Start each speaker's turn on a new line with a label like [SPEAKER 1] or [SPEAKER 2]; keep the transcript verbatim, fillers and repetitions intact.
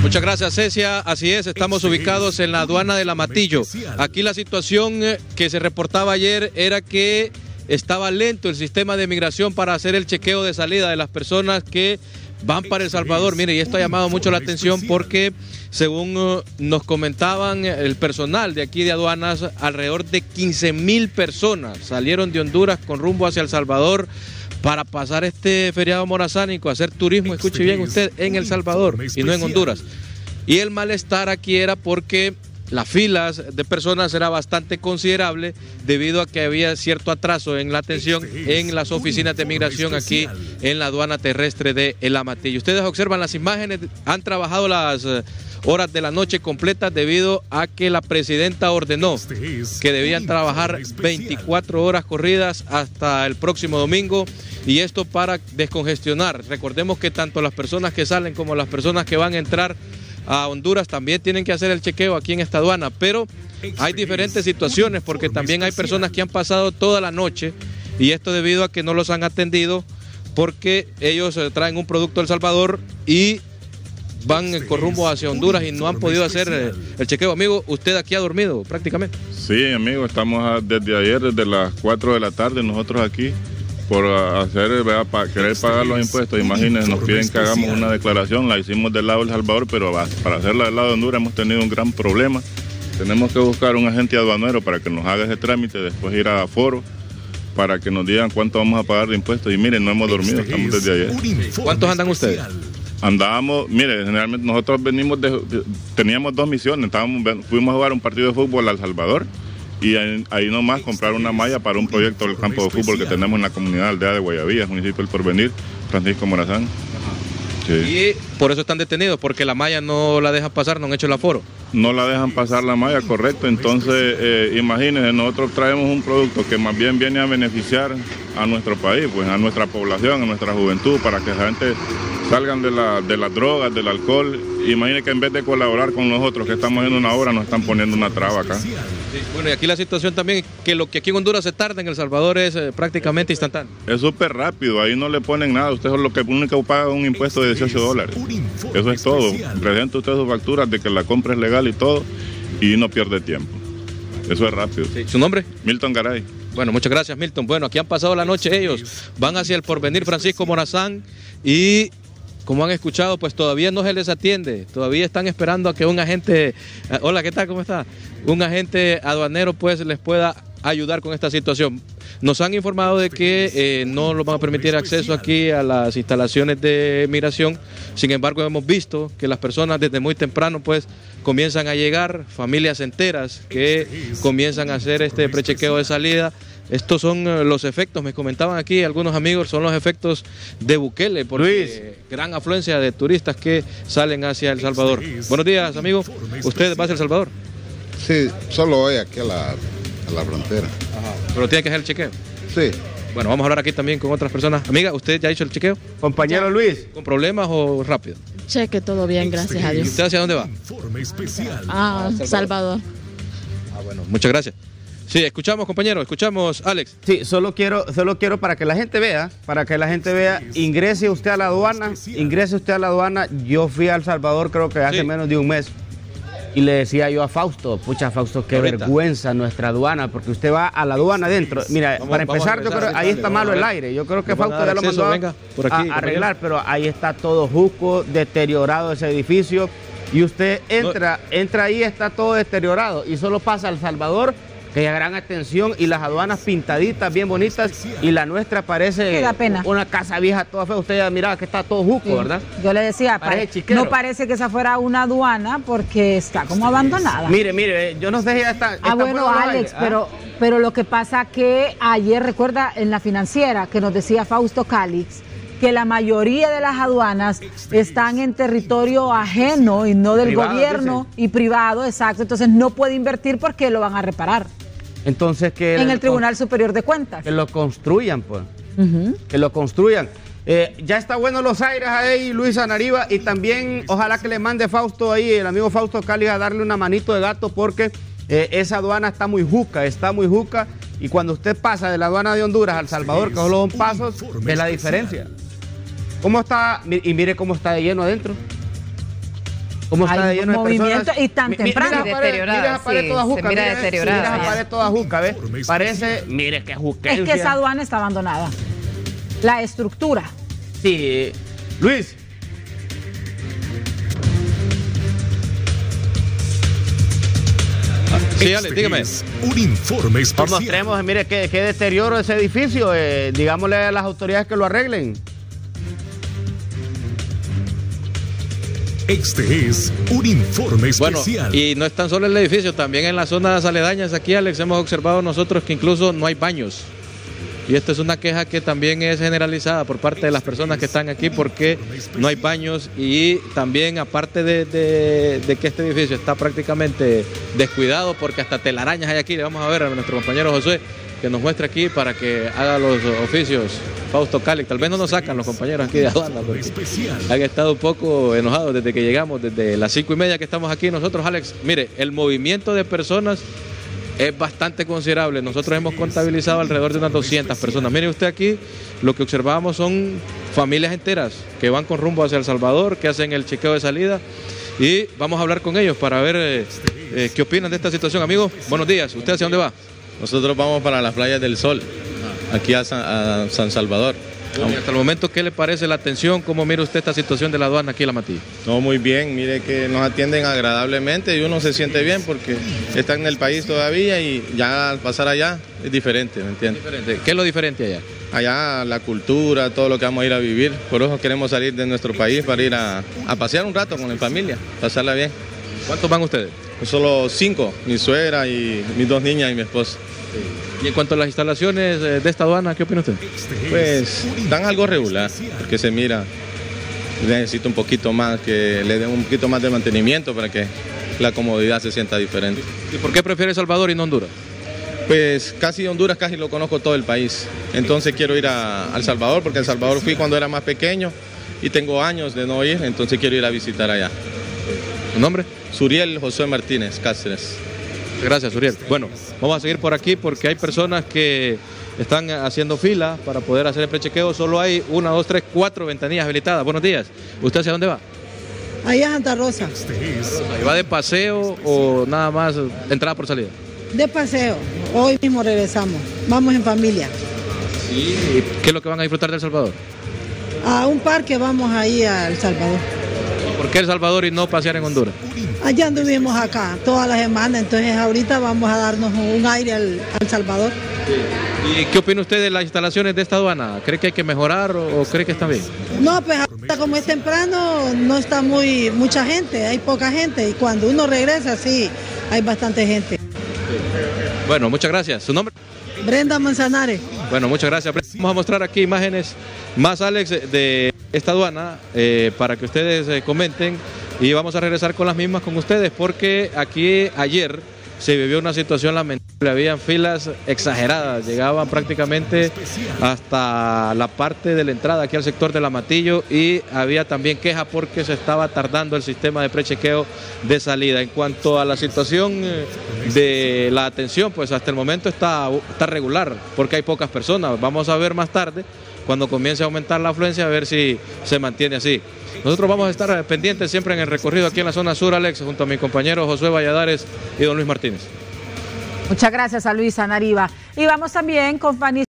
[SPEAKER 1] Muchas gracias, Cecia. Así es, estamos ubicados en la aduana del Amatillo. Aquí la situación que se reportaba ayer era que estaba lento el sistema de migración para hacer el chequeo de salida de las personas que van para El Salvador. Mire, y esto ha llamado mucho la atención porque, según uh, nos comentaban el personal de aquí de aduanas, alrededor de quince mil personas salieron de Honduras con rumbo hacia El Salvador para pasar este feriado morazánico, hacer turismo, escuche bien usted, en El Salvador y no en Honduras. Y el malestar aquí era porque las filas de personas era bastante considerable debido a que había cierto atraso en la atención en las oficinas de migración aquí en la aduana terrestre de El Amatillo. Ustedes observan las imágenes, han trabajado las horas de la noche completas debido a que la presidenta ordenó que debían trabajar veinticuatro horas corridas hasta el próximo domingo, y esto para descongestionar. Recordemos que tanto las personas que salen como las personas que van a entrar a Honduras también tienen que hacer el chequeo aquí en esta aduana, pero hay diferentes situaciones porque también hay personas que han pasado toda la noche, y esto debido a que no los han atendido porque ellos traen un producto a El Salvador y van con rumbo hacia Honduras y no han podido hacer el chequeo. Amigo, usted aquí ha dormido prácticamente.
[SPEAKER 2] Sí, amigo, estamos desde ayer, desde las cuatro de la tarde, nosotros aquí por hacer, ¿verdad?, para querer pagar los impuestos. Imagínense, nos piden que hagamos una declaración, la hicimos del lado de El Salvador, pero para hacerla del lado de Honduras hemos tenido un gran problema. Tenemos que buscar un agente aduanero para que nos haga ese trámite, después ir a Foro para que nos digan cuánto vamos a pagar de impuestos. Y miren, no hemos dormido, estamos desde ayer.
[SPEAKER 1] ¿Cuántos andan ustedes?
[SPEAKER 2] Andábamos, mire, generalmente nosotros venimos de, de teníamos dos misiones, estábamos, fuimos a jugar un partido de fútbol a El Salvador, y ahí, ahí nomás comprar una malla para un proyecto del campo de fútbol que tenemos en la comunidad aldea de Guayabillas, municipio del Porvenir, Francisco Morazán. Sí.
[SPEAKER 1] Y por eso están detenidos, porque la malla no la dejan pasar, no han hecho el aforo.
[SPEAKER 2] No la dejan pasar la malla, correcto. Entonces, eh, imagínense, nosotros traemos un producto que más bien viene a beneficiar a nuestro país, pues a nuestra población, a nuestra juventud, para que la gente salgan de, la, de las drogas, del alcohol. Imagínense que en vez de colaborar con nosotros que estamos haciendo una obra, nos están poniendo una traba acá.
[SPEAKER 1] Sí, bueno, y aquí la situación también es que lo que aquí en Honduras se tarda, en El Salvador es eh, prácticamente instantáneo.
[SPEAKER 2] Es súper rápido, ahí no le ponen nada. Usted lo que único paga es un impuesto de dieciocho dólares. Eso es todo. Presenta usted sus facturas de que la compra es legal y todo, y no pierde tiempo. Eso es rápido.
[SPEAKER 1] Sí. ¿Su nombre?
[SPEAKER 2] Milton Garay.
[SPEAKER 1] Bueno, muchas gracias, Milton. Bueno, aquí han pasado la noche ellos, van hacia el Porvenir Francisco Morazán, y como han escuchado, pues todavía no se les atiende, todavía están esperando a que un agente, hola, ¿qué tal? ¿Cómo está? Un agente aduanero pues les pueda ayudar con esta situación. Nos han informado de que eh, no nos van a permitir acceso aquí a las instalaciones de migración. Sin embargo, hemos visto que las personas desde muy temprano pues comienzan a llegar, familias enteras que comienzan a hacer este prechequeo de salida. Estos son los efectos, me comentaban aquí algunos amigos, son los efectos de Bukele, porque gran afluencia de turistas que salen hacia El Salvador. Buenos días, amigo. ¿Usted va hacia El Salvador?
[SPEAKER 3] Sí, solo voy aquí a la, a la frontera.
[SPEAKER 1] Ajá. ¿Pero tiene que hacer el chequeo?
[SPEAKER 3] Sí.
[SPEAKER 1] Bueno, vamos a hablar aquí también con otras personas. Amiga, ¿usted ya hizo el chequeo?
[SPEAKER 4] Compañero Luis.
[SPEAKER 1] ¿Con problemas o rápido?
[SPEAKER 5] Cheque, todo bien, gracias a Dios.
[SPEAKER 1] ¿Y usted hacia dónde va?
[SPEAKER 5] Ah, Salvador.
[SPEAKER 1] Ah, bueno, muchas gracias. Sí, escuchamos, compañero, escuchamos, Alex.
[SPEAKER 4] Sí, solo quiero, solo quiero para que la gente vea, para que la gente vea, ingrese usted a la aduana, ingrese usted a la aduana. Yo fui a El Salvador creo que hace sí. menos de un mes, y le decía yo a Fausto, pucha Fausto, qué Ahorita. vergüenza nuestra aduana, porque usted va a la aduana adentro. Mira, vamos, para empezar, yo creo ahí está malo el aire. Yo creo que Fausto ya lo mandó venga, por aquí, a arreglar, pero ahí está todo jusco, deteriorado ese edificio, y usted entra, no. entra ahí, está todo deteriorado, y solo pasa a El Salvador, que hay gran atención, y las aduanas pintaditas, bien bonitas, y la nuestra parece
[SPEAKER 6] pena.
[SPEAKER 4] una casa vieja toda fea. Usted ya miraba que está todo jusco, sí. ¿verdad?
[SPEAKER 6] Yo le decía, parece no parece que esa fuera una aduana porque está como abandonada.
[SPEAKER 4] Mire, mire, yo no sé si ya está...
[SPEAKER 6] Ah, bueno, Alex, pero, ¿ah? pero lo que pasa que ayer, recuerda, en la financiera, que nos decía Fausto Calix, que la mayoría de las aduanas están en territorio ajeno y no del privado, gobierno dicen. y privado, exacto, entonces no puede invertir porque lo van a reparar.
[SPEAKER 4] Entonces que...
[SPEAKER 6] En el Tribunal Superior de Cuentas.
[SPEAKER 4] Que lo construyan, pues. Uh-huh. Que lo construyan. Eh, ya está bueno los aires ahí, Luisa Nariva, y también ojalá que le mande Fausto ahí, el amigo Fausto Cali, a darle una manito de gato, porque eh, esa aduana está muy juca, está muy juca, y cuando usted pasa de la aduana de Honduras a El Salvador, que solo son pasos, ve la diferencia. ¿Cómo está? Y mire cómo está de lleno adentro. ¿Cómo está de
[SPEAKER 6] Hay
[SPEAKER 4] lleno de
[SPEAKER 6] movimiento
[SPEAKER 4] personas?
[SPEAKER 6] y tan
[SPEAKER 4] Mi- mi-
[SPEAKER 6] temprano.
[SPEAKER 4] Mira esa pared,
[SPEAKER 7] Deteriorada,
[SPEAKER 4] mira esa pared
[SPEAKER 7] sí,
[SPEAKER 4] toda
[SPEAKER 7] se
[SPEAKER 4] juca.
[SPEAKER 7] mira
[SPEAKER 4] mira,
[SPEAKER 7] deteriorada,
[SPEAKER 4] Mira esa
[SPEAKER 7] ya.
[SPEAKER 4] pared toda juca, ¿ves? Parece, mire qué juca.
[SPEAKER 6] Es que esa aduana está abandonada. La estructura.
[SPEAKER 4] Sí. Luis.
[SPEAKER 1] Sí, Alex, dígame.
[SPEAKER 8] Es un informe
[SPEAKER 4] Nos
[SPEAKER 8] especial.
[SPEAKER 4] mostremos, mire qué, qué deterioro ese edificio. Eh, digámosle a las autoridades que lo arreglen.
[SPEAKER 8] Este es un informe
[SPEAKER 1] Bueno,
[SPEAKER 8] especial.
[SPEAKER 1] y no es tan solo el edificio, también en las zonas aledañas aquí, Alex, hemos observado nosotros que incluso no hay baños. Y esta es una queja que también es generalizada por parte de las personas que están aquí porque no hay baños y también aparte de, de- de que este edificio está prácticamente descuidado porque hasta telarañas hay aquí. Le vamos a ver a nuestro compañero José que nos muestre aquí para que haga los oficios. Fausto Calix, tal vez no nos sacan los compañeros aquí de aduana porque
[SPEAKER 8] Especial.
[SPEAKER 1] han estado un poco enojados desde que llegamos, desde las cinco y media que estamos aquí nosotros, Alex. Mire, el movimiento de personas es bastante considerable. Nosotros hemos contabilizado alrededor de unas doscientas personas. Mire usted aquí, lo que observamos son familias enteras que van con rumbo hacia El Salvador, que hacen el chequeo de salida y vamos a hablar con ellos para ver eh, eh, qué opinan de esta situación. Amigo, buenos días. ¿Usted hacia dónde va?
[SPEAKER 9] Nosotros vamos para las playas del Sol, aquí a San, a San Salvador.
[SPEAKER 1] Y hasta el momento, ¿qué le parece la atención? ¿Cómo mira usted esta situación de la aduana aquí en La Matilla?
[SPEAKER 9] No, muy bien, mire que nos atienden agradablemente y uno se siente bien porque está en el país todavía y ya al pasar allá es diferente, ¿me entiende?
[SPEAKER 1] Diferente. ¿Qué es lo diferente allá?
[SPEAKER 9] Allá la cultura, todo lo que vamos a ir a vivir, por eso queremos salir de nuestro país para ir a, a pasear un rato con la familia, pasarla bien.
[SPEAKER 1] ¿Cuántos van ustedes?
[SPEAKER 9] Solo cinco, mi suegra y mis dos niñas y mi esposa.
[SPEAKER 1] Y en cuanto a las instalaciones eh, de esta aduana, ¿qué opina usted?
[SPEAKER 9] Pues dan algo regular, porque se mira, necesita un poquito más, que le den un poquito más de mantenimiento para que la comodidad se sienta diferente.
[SPEAKER 1] ¿Y por qué prefiere El Salvador y no Honduras?
[SPEAKER 9] Pues casi Honduras, casi lo conozco todo el país, entonces quiero ir a, a El Salvador, porque El Salvador fui cuando era más pequeño y tengo años de no ir, entonces quiero ir a visitar allá.
[SPEAKER 1] ¿Su nombre?
[SPEAKER 9] Suriel José Martínez Cáceres.
[SPEAKER 1] Gracias, Uriel. Bueno, vamos a seguir por aquí porque hay personas que están haciendo fila para poder hacer el prechequeo. Solo hay una, dos, tres, cuatro ventanillas habilitadas. Buenos días. ¿Usted hacia dónde va?
[SPEAKER 10] Allá en Santa Rosa,
[SPEAKER 1] ¿Va de paseo o nada más entrada por salida?
[SPEAKER 10] de paseo. Hoy mismo regresamos. Vamos en familia.
[SPEAKER 1] ¿Y qué es lo que van a disfrutar de El Salvador?
[SPEAKER 10] A un parque vamos ahí a El Salvador.
[SPEAKER 1] ¿Por qué El Salvador y no pasear en Honduras?
[SPEAKER 10] Allá anduvimos acá toda la semana, entonces ahorita vamos a darnos un aire al, al Salvador.
[SPEAKER 1] ¿Y qué opina usted de las instalaciones de esta aduana? ¿Cree que hay que mejorar o, o cree que está bien?
[SPEAKER 10] No, pues ahorita como es temprano no está muy mucha gente, hay poca gente y cuando uno regresa sí, hay bastante gente.
[SPEAKER 1] Bueno, muchas gracias. ¿Su nombre?
[SPEAKER 10] Brenda Manzanares.
[SPEAKER 1] Bueno, muchas gracias. Vamos a mostrar aquí imágenes más, Alex, de esta aduana eh, para que ustedes eh, comenten y vamos a regresar con las mismas con ustedes porque aquí ayer se vivió una situación lamentable, habían filas exageradas, llegaban prácticamente hasta la parte de la entrada aquí al sector del Amatillo y había también queja porque se estaba tardando el sistema de prechequeo de salida. En cuanto a la situación eh, de la atención, pues hasta el momento está, está regular porque hay pocas personas. Vamos a ver más tarde cuando comience a aumentar la afluencia a ver si se mantiene así. Nosotros vamos a estar pendientes siempre en el recorrido aquí en la zona sur, Alex, junto a mi compañero Josué Valladares y don Luis Martínez.
[SPEAKER 6] Muchas gracias a Luisa Nariva. Y vamos también con Fanny